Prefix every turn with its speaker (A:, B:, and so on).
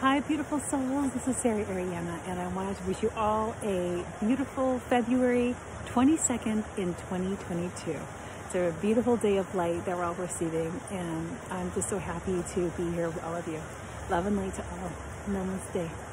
A: Hi, beautiful souls. This is Sarah Ariana, and I wanted to wish you all a beautiful February 22nd in 2022. It's a beautiful day of light that we're all receiving, and I'm just so happy to be here with all of you. Love and light to all. Namaste.